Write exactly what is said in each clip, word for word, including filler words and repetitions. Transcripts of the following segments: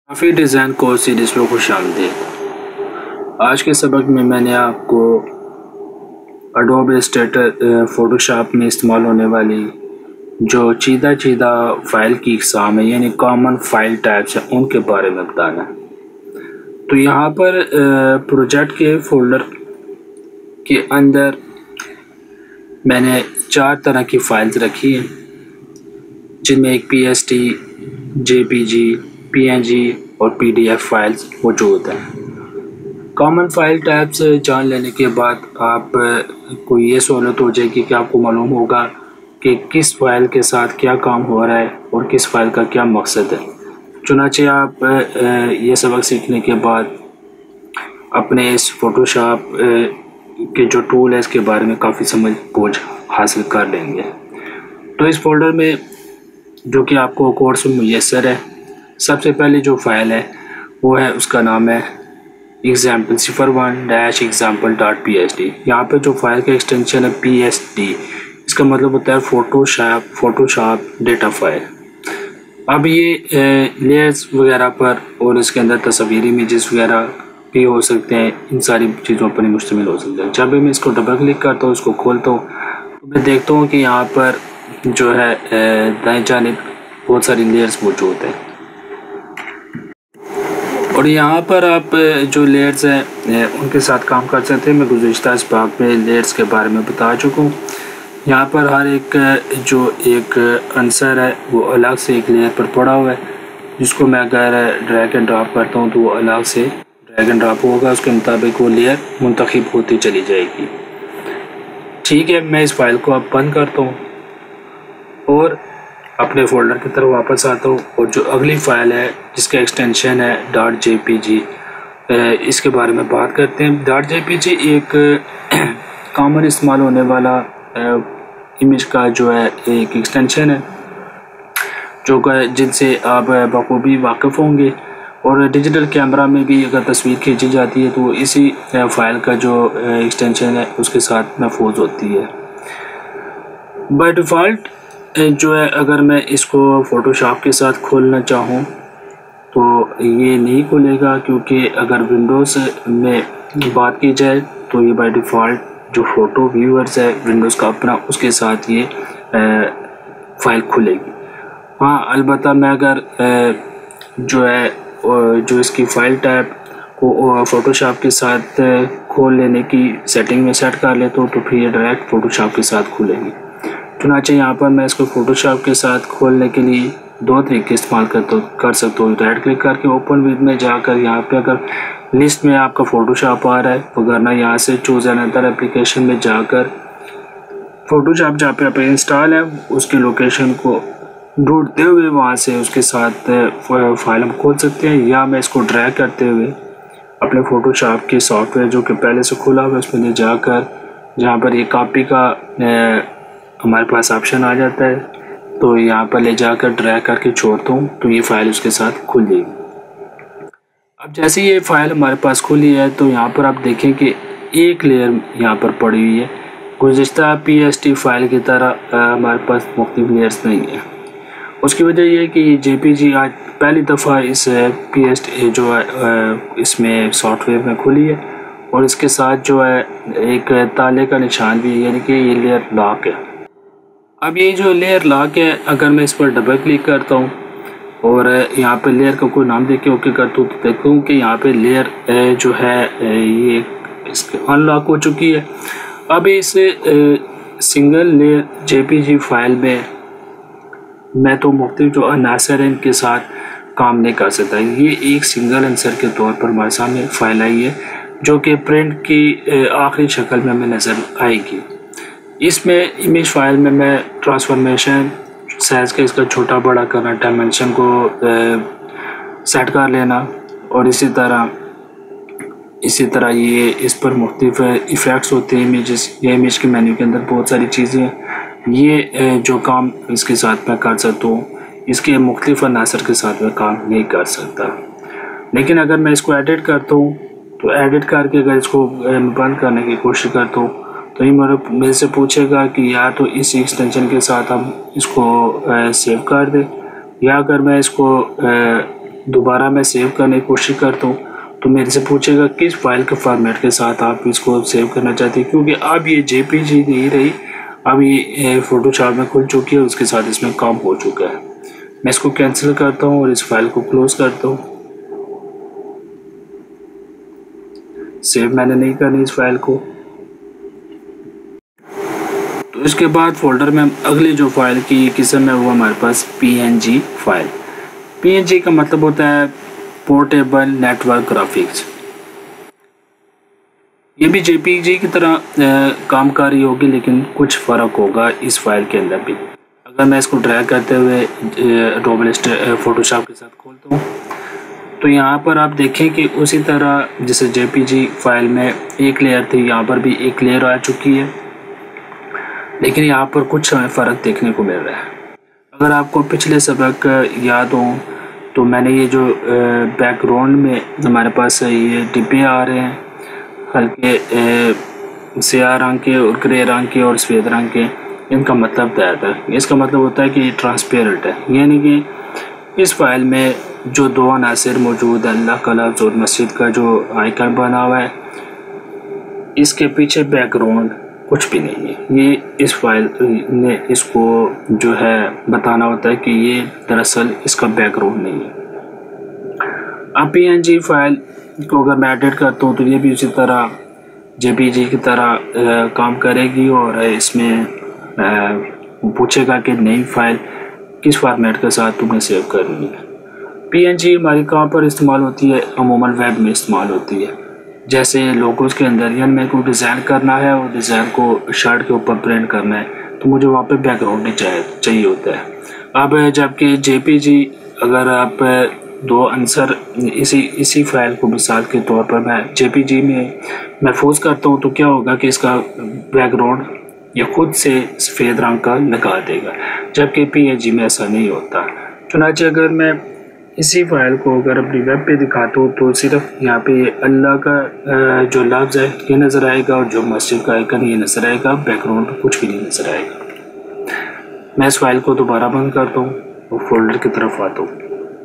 کافی design course series پہ خوش آمدید۔ آج کے سبق میں میں نے آپ کو اڈوب السٹریٹر فوٹوشاپ میں استعمال ہونے والی جو چیدہ چیدہ فائل کی اقسام ہے یعنی کامن فائل ٹائپس ہیں ان کے بارے میں بتانا ہے۔ تو یہاں پر پروجیکٹ کے فولڈر کے اندر میں نے چار طرح کی فائلز رکھی ہیں جن میں ایک P S T, J P G, P N G اور پی ڈی ایف فائلز موجود ہیں۔ کامن فائل ٹائپس جان لینے کے بعد آپ کو یہ سہولت ہو جائے گی کہ آپ کو معلوم ہوگا کہ کس فائل کے ساتھ کیا کام ہو رہا ہے اور کس فائل کا کیا مقصد ہے۔ چنانچہ آپ یہ سبق سیکھنے کے بعد اپنے اس فوٹوشاپ کے جو ٹول ہے اس کے بارے میں کافی سمجھ بوجھ حاصل کر لیں گے۔ تو اس فولڈر میں جو کہ آپ کو کورس میں میسر ہے، سب سے پہلے جو فائل ہے وہ ہے اس کا نام ہے ایگزامپل صفر one dash example dot P S D. یہاں پہ جو فائل کا ایکسٹینشن ہے پی ایس ڈی، اس کا مطلب ہوتا ہے فوٹوشاپ فوٹوشاپ ڈیٹا فائل۔ اب یہ لیئرز وغیرہ پر اور اس کے اندر تصویری امیجز وغیرہ بھی ہو سکتے ہیں، ان ساری چیزوں پر مشتمل ہو سکتے ہیں۔ جب بھی میں اس کو ڈبل کلک کرتا ہوں، اس کو کھولتا ہوں، تو میں دیکھتا ہوں کہ یہاں پر جو ہے دائیں جانب بہت ساری لیئرز موجود ہیں اور یہاں پر آپ جو لیئرز ہیں ان کے ساتھ کام کر سکتے ہیں۔ میں گزشتہ اس باب میں لیئرز کے بارے میں بتا چکا ہوں۔ یہاں پر ہر ایک جو ایک عنصر ہے وہ الگ سے ایک لیئر پر پڑا ہوا ہے، جس کو میں اگر ڈریگ اینڈ ڈراپ کرتا ہوں تو وہ الگ سے ڈریگ اینڈ ڈراپ ہوگا، اس کے مطابق وہ لیئر منتخب ہوتی چلی جائے گی۔ ٹھیک ہے، میں اس فائل کو اب بند کرتا ہوں اور اپنے فولڈر کی طرف واپس آتا ہوں اور جو اگلی فائل ہے جس کا ایکسٹینشن ہے ڈاٹ جے پی جی، اس کے بارے میں بات کرتے ہیں۔ ڈاٹ جے پی جی ایک کامن استعمال ہونے والا امیج کا جو ہے ایک ایکسٹینشن ہے جو جن سے آپ بخوبی واقف ہوں گے، اور ڈیجیٹل کیمرہ میں بھی اگر تصویر کھینچی جاتی ہے تو اسی فائل کا جو ایکسٹینشن ہے اس کے ساتھ محفوظ ہوتی ہے۔ بائی ڈیفالٹ جو ہے اگر میں اس کو فوٹوشاپ کے ساتھ کھولنا چاہوں تو یہ نہیں کھولے گا، کیونکہ اگر ونڈوز میں بات کی جائے تو یہ بائی ڈیفالٹ جو فوٹو ویورز ہے ونڈوز کا اپنا، اس کے ساتھ یہ فائل کھلے گی۔ ہاں البتہ میں اگر جو ہے جو اس کی فائل ٹائپ کو فوٹوشاپ کے ساتھ کھول لینے کی سیٹنگ میں سیٹ کر لیتا ہوں تو پھر یہ ڈائریکٹ فوٹوشاپ کے ساتھ کھلے گی۔ چنانچہ یہاں پر میں اس کو فوٹوشاپ کے ساتھ کھولنے کے لیے دو طریقے استعمال کرتا کر سکتا ہوں۔ رائٹ کلک کر کے اوپن ود میں جا کر یہاں پہ اگر لسٹ میں آپ کا فوٹوشاپ آ رہا ہے، وگرنہ یہاں سے چوز این ادر اپلیکیشن میں جا کر فوٹوشاپ جہاں پہ آپ انسٹال ہے اس کی لوکیشن کو ڈھونڈتے ہوئے وہاں سے اس کے ساتھ فائل ہم کھول سکتے ہیں، یا میں اس کو ڈریگ کرتے ہوئے اپنے فوٹوشاپ کی سافٹ ویئر جو کہ پہلے سے کھلا ہوا ہے اس میں لے جا کر جہاں پر یہ کاپی کا ہمارے پاس آپشن آ جاتا ہے تو یہاں پر لے جا کر ڈریگ کر کے چھوڑتا ہوں تو یہ فائل اس کے ساتھ کھل جائے گی۔ اب جیسے یہ فائل ہمارے پاس کھلی ہے تو یہاں پر آپ دیکھیں کہ ایک لیئر یہاں پر پڑی ہوئی ہے۔ گزشتہ پی ایس ٹی فائل کی طرح ہمارے پاس مختلف لیئرز نہیں ہیں۔ اس کی وجہ یہ ہے کہ جے پی جی آج پہلی دفعہ اس پی ایس ٹی جو ہے اس میں سافٹ ویئر میں کھلی ہے، اور اس کے ساتھ جو ہے ایک تالے کا نشان بھی ہے، یعنی کہ یہ لیئر لاک ہے۔ اب یہ جو لیئر لاک ہے اگر میں اس پر ڈبل کلک کرتا ہوں اور یہاں پہ لیئر کا کوئی نام دے کے اوکے کرتا ہوں تو دیکھتا ہوں کہ یہاں پہ لیئر جو ہے یہ اس ان لاک ہو چکی ہے۔ اب اس single layer J P G file میں میں تو مختلف جو عناصر ہیں ان کے ساتھ کام نہیں کر سکتا۔ یہ ایک سنگل عنصر کے طور پر ہمارے سامنے فائل آئی ہے جو کہ پرنٹ کی آخری شکل میں ہمیں نظر آئے گی۔ اس میں امیج فائل میں میں ٹرانسفارمیشن سائز کا اس کا چھوٹا بڑا کرنا، ڈائمنشن کو سیٹ کر لینا، اور اسی طرح اسی طرح یہ اس پر مختلف ایفیکٹس ہوتے ہیں امیجز، یہ امیج کے مینیو کے اندر بہت ساری چیزیں ہیں۔ یہ جو کام اس کے ساتھ میں کر سکتا ہوں اس کے مختلف عناصر کے ساتھ میں کام نہیں کر سکتا۔ لیکن اگر میں اس کو ایڈٹ کرتا ہوں تو ایڈٹ کر کے اگر اس کو بند کرنے کی کوشش کرتا ہوں تو یہ میرے سے پوچھے گا کہ یا تو اس ایکسٹینشن کے ساتھ ہم اس کو سیو کر دیں، یا اگر میں اس کو دوبارہ میں سیو کرنے کی کوشش کرتا ہوں تو میرے سے پوچھے گا کس فائل کے فارمیٹ کے ساتھ آپ اس کو سیو کرنا چاہتے ہیں، کیونکہ اب یہ جے پی جی نہیں رہی، اب یہ فوٹو شاپ میں کھل چکی ہے، اس کے ساتھ اس میں کام ہو چکا ہے۔ میں اس کو کینسل کرتا ہوں اور اس فائل کو کلوز کرتا ہوں۔ سیو میں نے نہیں کرنی اس فائل کو۔ تو اس کے بعد فولڈر میں اگلی جو فائل کی قسم ہے وہ ہمارے پاس P N G file. P N G کا مطلب ہوتا ہے پورٹیبل نیٹ ورک گرافکس۔ یہ بھی جے پی جی کی طرح کام کاری ہوگی، لیکن کچھ فرق ہوگا اس فائل کے اندر بھی۔ اگر میں اس کو ڈریگ کرتے ہوئے اڈوبی فوٹو شاپ کے ساتھ کھولتا ہوں تو یہاں پر آپ دیکھیں کہ اسی طرح جیسے جے پی جی فائل میں ایک لیئر تھی، یہاں پر بھی ایک لیئر آ چکی ہے، لیکن یہاں پر کچھ ہمیں فرق دیکھنے کو مل رہا ہے۔ اگر آپ کو پچھلے سبق یاد ہوں تو میں نے یہ جو بیک گراؤنڈ میں ہمارے پاس یہ ڈبے آ رہے ہیں ہلکے سیاہ رنگ کے اور گرے رنگ کے اور سفید رنگ کے، ان کا مطلب بتایا تھا۔ اس کا مطلب ہوتا ہے کہ یہ ٹرانسپیرنٹ ہے، یعنی کہ اس فائل میں جو دو عناصر موجود ہیں، اللہ کا لفظ اور مسجد کا جو آئیکن بنا ہوا ہے، اس کے پیچھے بیک گراؤنڈ کچھ بھی نہیں ہے۔ یہ اس فائل نے اس کو جو ہے بتانا ہوتا ہے کہ یہ دراصل اس کا بیک گراؤنڈ نہیں ہے۔ اب پی این جی فائل کو اگر میں ایڈٹ کرتا ہوں تو یہ بھی اسی طرح جے پی جی کی طرح کام کرے گی، اور اس میں پوچھے گا کہ نئی فائل کس فارمیٹ کے ساتھ تم نے سیو کرنی ہے۔ پی این جی ہماری کہاں پر استعمال ہوتی ہے؟ عموماً ویب میں استعمال ہوتی ہے، جیسے لوگوز کے اندر، یعنی میں کوئی ڈیزائن کرنا ہے اور ڈیزائن کو شرٹ کے اوپر پرنٹ کرنا ہے تو مجھے وہاں پہ بیک گراؤنڈ نہیں چاہیے چاہیے ہوتا ہے۔ اب جبکہ جے پی جی اگر آپ دو عنصر اسی اسی فائل کو مثال کے طور پر میں جے پی جی میں محفوظ کرتا ہوں تو کیا ہوگا کہ اس کا بیک گراؤنڈ یہ خود سے سفید رنگ کا لگا دے گا، جبکہ پی این جی میں ایسا نہیں ہوتا۔ چنانچہ اگر میں اسی فائل کو اگر اپنی ویب پہ دکھاتا ہوں تو صرف یہاں پہ اللہ کا جو لفظ ہے یہ نظر آئے گا، اور جو مسجد کا آئیکن یہ نظر آئے گا، بیک گراؤنڈ پہ کچھ بھی نہیں نظر آئے گا۔ میں اس فائل کو دوبارہ بند کرتا ہوں اور فولڈر کی طرف آتا ہوں۔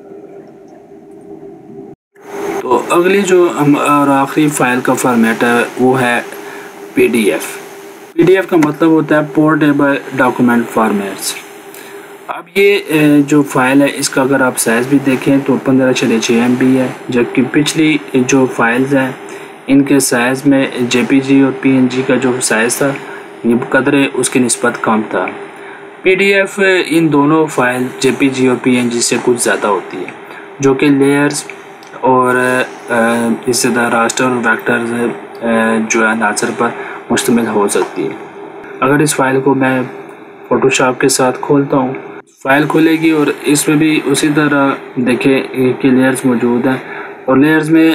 تو اگلی جو اور آخری فائل کا فارمیٹ ہے وہ ہے P D F. P D F کا مطلب ہوتا ہے پورٹیبل ڈاکومنٹ فارمیٹس۔ اب یہ جو فائل ہے اس کا اگر آپ سائز بھی دیکھیں تو پندرہ چھ چھ ایم بی ہے، جبکہ پچھلی جو فائلز ہیں ان کے سائز میں جے پی جی اور پی این جی کا جو سائز تھا یہ قدرے اس کی نسبت کم تھا۔ پی ڈی ایف ان دونوں فائل جے پی جی اور پی این جی سے کچھ زیادہ ہوتی ہے، جو کہ لیئرز اور اس طرح راسٹر اور ویکٹرز جو ہے عناصر پر مشتمل ہو سکتی ہے۔ اگر اس فائل کو میں فوٹو شاپ کے ساتھ کھولتا ہوں، فائل کھولے گی اور اس میں بھی اسی طرح دیکھیں کہ لیئرز موجود ہیں، اور لیئرز میں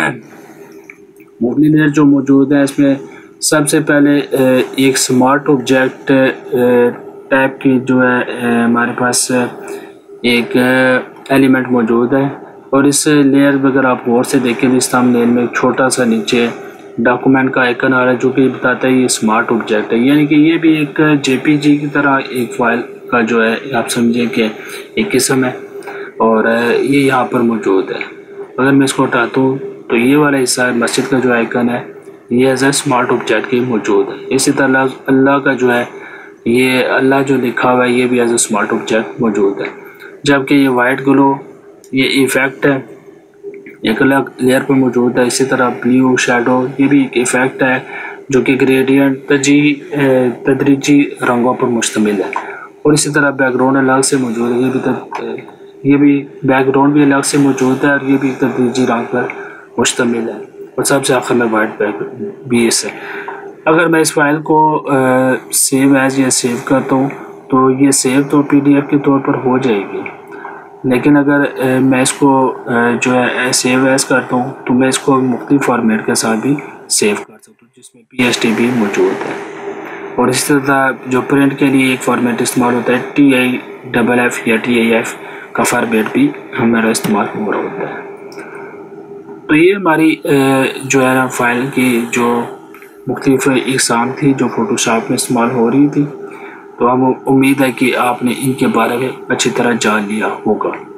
مبنی لیئر جو موجود ہیں اس میں سب سے پہلے ایک سمارٹ آبجیکٹ ٹائپ کی جو ہے ہمارے پاس ایک ایلیمنٹ موجود ہے، اور اس لیئر میں اگر آپ غور سے دیکھیں اس تھمبنیل میں ایک چھوٹا سا نیچے ڈاکومنٹ کا آئیکن آ رہا ہے جو کہ بتاتا ہے یہ سمارٹ آبجیکٹ ہے، یعنی کہ یہ بھی ایک جے پی جی کی طرح ایک فائل کا جو ہے آپ سمجھیں کہ ایک قسم ہے، اور یہ یہاں پر موجود ہے۔ اگر میں اس کو ہٹاتا ہوں تو یہ والا حصہ مسجد کا جو آئیکن ہے یہ ایز اے اسمارٹ آبجیکٹ کی موجود ہے۔ اسی طرح اللہ کا جو ہے یہ اللہ جو لکھا ہوا ہے یہ بھی ایز اے اسمارٹ آبجیکٹ موجود ہے، جبکہ یہ وائٹ گلو یہ ایفیکٹ ہے ایک الگ لیئر پر موجود ہے۔ اسی طرح بلیو شیڈو یہ بھی ایک ایفیکٹ ہے جو کہ گریڈینٹ تدریجی رنگوں پر مشتمل ہے، اور اسی طرح بیک گراؤنڈ الگ سے موجود ہے، یہ بھی یہ بھی بیک گراؤنڈ بھی الگ سے موجود ہے، اور یہ بھی تدریجی رنگ پر مشتمل ہے، اور سب سے آخر میں وائٹ بیک بھی اس ہے۔ اگر میں اس فائل کو سیو ایز یا سیو کرتا ہوں تو یہ سیو تو پی ڈی ایف کے طور پر ہو جائے گی، لیکن اگر میں اس کو جو ہے سیو ایز کرتا ہوں تو میں اس کو مختلف فارمیٹ کے ساتھ بھی سیو کر سکتا ہوں جس میں پی ایس ٹی بھی موجود ہے، اور اس طرح جو پرنٹ کے لیے ایک فارمیٹ استعمال ہوتا ہے ٹی آئی ڈبل ایف یا ٹی آئی ایف کا فارمیٹ بھی ہمارا استعمال ہو رہا ہوتا ہے۔ تو یہ ہماری جو ہے نا فائل کی جو مختلف اقسام تھی جو فوٹو شاپ میں استعمال ہو رہی تھی، تو ہم امید ہے کہ آپ نے ان کے بارے میں اچھی طرح جان لیا ہوگا۔